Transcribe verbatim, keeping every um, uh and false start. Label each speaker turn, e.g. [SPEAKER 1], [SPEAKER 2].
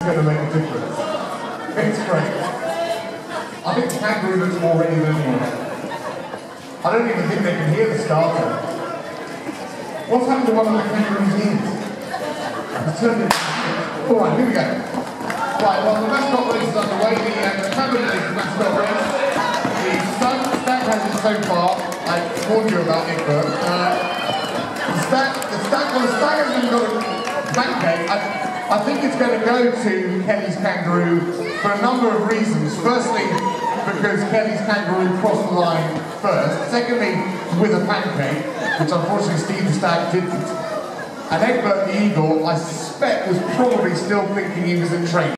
[SPEAKER 1] going to make a difference. It's great. I think the kangaroo looks more ready than anyone. I don't even think they can hear the starter. What's happened to one of the kangaroo's ears? It's turned it. Alright, here we go. Right, well, the mascot race is underway. The, uh, the cabinet mascot race. The stag, stag has it so far. I warned you about it, but uh, the stag, the stag, well, the stag hasn't got a pancake. I, I think it's going to go to Kelly's kangaroo for a number of reasons. Firstly, because Kelly's kangaroo crossed the line first. Secondly, with a pancake, which unfortunately Steve the stag didn't. And Egbert the eagle, I suspect, was probably still thinking he was in training.